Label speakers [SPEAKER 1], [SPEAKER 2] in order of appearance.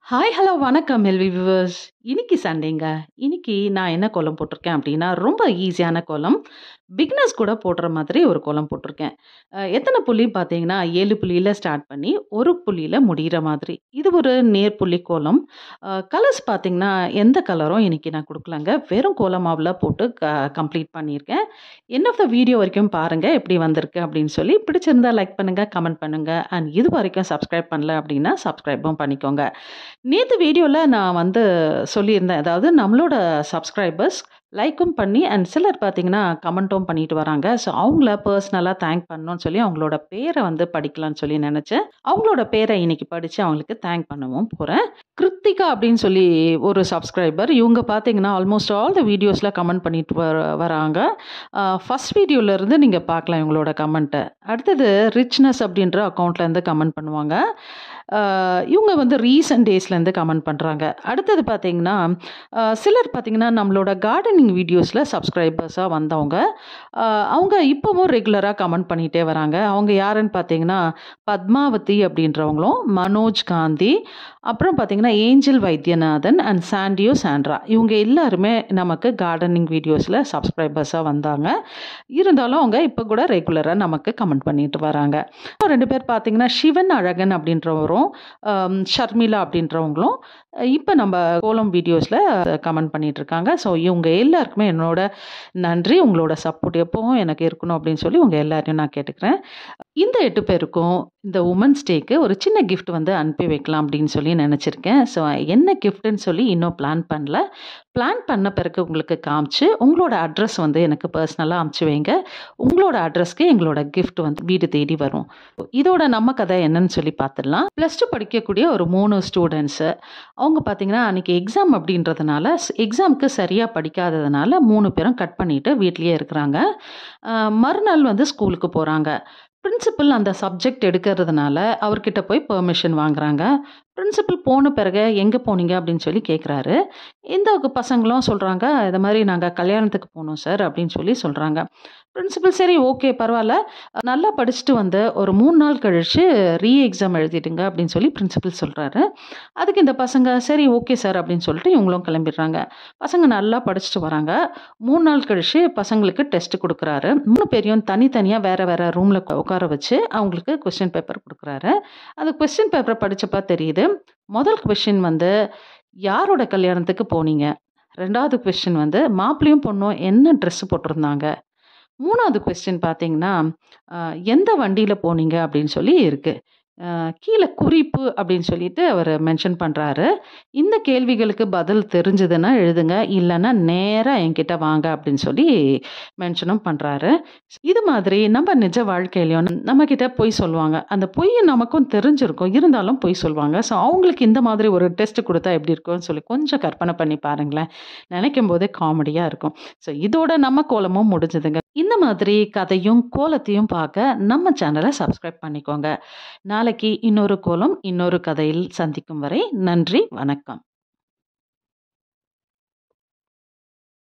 [SPEAKER 1] Hi, hello, வணக்கம் LV viewers. இன்னைக்கு சண்டேங்க. இன்னைக்கு நான் என்ன கோலம் போட்டிருக்கேன் அப்படின்னா, ரொம்ப ஈஸியான கோலம். பிகினர்ஸ் கூட போடுற மாதிரி ஒரு கோலம் போட்டிருக்கேன். எத்தனை புள்ளி பார்த்தீங்கன்னா, 7 புள்ளியில ஸ்டார்ட் பண்ணி, 1 புள்ளியில முடியிற மாதிரி. இது ஒரு நேர்புள்ளி கோலம். கலர்ஸ் பார்த்தீங்கன்னா, எந்த கலரும் இன்னைக்கு நான் குடுக்கலங்க. வெறும் கோல மாவுல போட்டு கம்ப்ளீட் பண்ணியிருக்கேன். எண்ட் ஆஃப் த வீடியோ வரைக்கும் பாருங்க, எப்படி வந்திருக்கு அப்படின்னு சொல்லி. பிடிச்சிருந்தா லைக் பண்ணுங்க, கமெண்ட் பண்ணுங்க. அண்ட் இதுவரைக்கும் சப்ஸ்கிரைப் பண்ணல அப்படின்னா, சப்ஸ்கிரைபும் பண்ணிக்கோங்க. நேத்து வீடியோல நான் சொல்லியிருந்தேன். அதாவது நம்மளோட சப்ஸ்கிரைபர்ஸ் லைக்கும் பண்ணி அண்ட் சிலர் பார்த்தீங்கன்னா, கமெண்ட்டும் பண்ணிட்டு வராங்க. ஸோ அவங்கள பர்சனலா தேங்க் பண்ணணும்னு சொல்லி அவங்களோட பேர படிக்கலாம்னு சொல்லி நெனச்சேன். அவங்களோட பேர இன்னைக்கு படிச்சு அவங்களுக்கு தேங்க் பண்ணவும் போறேன். கிருத்திகா அப்படின்னு சொல்லி ஒரு சப்ஸ்கிரைபர். இவங்க பார்த்தீங்கன்னா, ஆல்மோஸ்ட் ஆல் த வீடியோஸ்ல கமெண்ட் பண்ணிட்டு வராங்க. ஃபர்ஸ்ட் வீடியோல இருந்து நீங்க பார்க்கலாம் இவங்களோட கமெண்ட்ட. அடுத்தது ரிச்னஸ் அப்படின்ற அக்கவுண்ட்ல இருந்து கமெண்ட் பண்ணுவாங்க. இவங்க ரீசென்ட் டேஸ்லேருந்து கமெண்ட் பண்ணுறாங்க. அடுத்தது பார்த்தீங்கன்னா, சிலர் பார்த்தீங்கன்னா, நம்மளோட கார்டனிங் வீடியோஸில் சப்ஸ்கிரைபர்ஸாக வந்தவங்க. அவங்க இப்போவும் ரெகுலராக கமெண்ட் பண்ணிகிட்டே வராங்க. அவங்க யாருன்னு பார்த்தீங்கன்னா, பத்மாவதி அப்படின்றவங்களும், மனோஜ் காந்தி, அப்புறம் பார்த்தீங்கன்னா, ஏஞ்சல் வைத்தியநாதன் அண்ட் சாண்டியோ சாண்ட்ரா. இவங்க எல்லாருமே நமக்கு கார்டனிங் வீடியோஸில் சப்ஸ்கிரைபர்ஸாக வந்தாங்க. இருந்தாலும் அவங்க இப்போ கூட ரெகுலராக நமக்கு கமெண்ட் பண்ணிட்டு வராங்க. 2 பேர் பார்த்தீங்கன்னா, சிவன் அழகன் அப்படின்றவரும், ஷர்மிளா அப்படின்றவங்களும் இப்போ நம்ம கோலம் வீடியோஸில் கமெண்ட் பண்ணிட்டு இருக்காங்க. ஸோ இவங்க எல்லாருக்குமே என்னோட நன்றி. உங்களோட சப்போர்ட் எப்பவும் எனக்கு இருக்கணும் அப்படின்னு சொல்லி உங்கள் எல்லாரையும் நான் கேட்டுக்கிறேன். இந்த 8 பேருக்கும் இந்த உமன்ஸ் டேக்கு ஒரு சின்ன கிஃப்ட் அனுப்பி வைக்கலாம் அப்படின்னு சொல்லி நினச்சிருக்கேன். ஸோ என்ன கிஃப்ட்டுன்னு சொல்லி இன்னும் பிளான் பண்ணல. பிளான் பண்ண பிறகு உங்களுக்கு காமிச்சு உங்களோட அட்ரஸ் எனக்கு பர்சனலாக அமுச்சு வைங்க. உங்களோட அட்ரஸ்க்கு எங்களோட கிஃப்ட் வீடு தேடி வரும். இதோட நம்ம கதை என்னன்னு சொல்லி பார்த்துடலாம். +2 படிக்கக்கூடிய ஒரு 3 ஸ்டூடெண்ட்ஸு. அவங்க பார்த்தீங்கன்னா, அன்றைக்கி எக்ஸாம் அப்படின்றதுனால எக்ஸாமுக்கு சரியாக படிக்காததுனால 3 பேரும் கட் பண்ணிவிட்டு வீட்லேயே இருக்கிறாங்க. மறுநாள் ஸ்கூலுக்கு போகிறாங்க. பிரின்சிபல் அந்த சப்ஜெக்ட் எடுக்கிறதுனால அவர்கிட்ட போய் பெர்மிஷன் வாங்குறாங்க. பிரின்சிபல் போன பிறகு எங்கே போனீங்க அப்படின்னு சொல்லி கேட்குறாரு. இந்த பசங்களும் சொல்கிறாங்க, இது மாதிரி நாங்கள் கல்யாணத்துக்கு போனோம் சார் அப்படின்னு சொல்லி சொல்கிறாங்க. பிரின்சிபல் சரி ஓகே பரவாயில்ல, நல்லா படிச்சுட்டு ஒரு 3 நாள் கழித்து எக்ஸாம் எழுதிடுங்க அப்படின்னு சொல்லி பிரின்சிபல் சொல்கிறாரு. அதுக்கு இந்த பசங்க சரி ஓகே சார் அப்படின்னு சொல்லிட்டு இவங்களும் கிளம்பிடுறாங்க. பசங்க நல்லா படிச்சுட்டு வராங்க. 3 நாள் கழித்து பசங்களுக்கு டெஸ்ட் கொடுக்குறாரு. 3 பேரையும் தனித்தனியாக வேறு வேறு ரூமில் உட்கார வச்சு அவங்களுக்கு கொஸ்டின் பேப்பர் கொடுக்குறாரு. அந்த கொஸ்டின் பேப்பரை படித்தப்பா தெரியுது, முதல் கொஸ்டின் யாரோட கல்யாணத்துக்கு போனீங்க, 2வது கொஸ்டின் மாப்பிள்ளையும் பொண்ணும் என்ன ட்ரெஸ் போட்டிருந்தாங்க, 3வது கொஸ்டின் பார்த்தீங்கன்னா, எந்த வண்டியில் போனீங்க அப்படின்னு சொல்லி இருக்கு. கீழே குறிப்பு அப்படின்னு சொல்லிட்டு அவர் மென்ஷன் பண்ணுறாரு. இந்த கேள்விகளுக்கு பதில் தெரிஞ்சதுன்னா எழுதுங்க, இல்லைன்னா நேராக என்கிட்ட வாங்க அப்படின்னு சொல்லி மென்ஷனும் பண்ணுறாரு. இது மாதிரி நம்ம நிஜ வாழ்க்கையிலையும் நம்மக்கிட்ட பொய் சொல்லுவாங்க. அந்த பொய் நமக்கும் தெரிஞ்சிருக்கும், இருந்தாலும் பொய் சொல்லுவாங்க. ஸோ அவங்களுக்கு இந்த மாதிரி ஒரு டெஸ்ட் கொடுத்தா எப்படி இருக்கும்னு சொல்லி கொஞ்சம் கற்பனை பண்ணி பாருங்களேன். நினைக்கும் போதே காமெடியாக இருக்கும். ஸோ இதோட நம்ம கோலமும் முடிஞ்சதுங்க. இந்த மாதிரி கதையும் கோலத்தையும் பார்க்க நம்ம சேனலை சப்ஸ்கிரைப் பண்ணிக்கோங்க. நாளைக்கு இன்னொரு கோலம் இன்னொரு கதையில் சந்திக்கும் வரை நன்றி, வணக்கம்.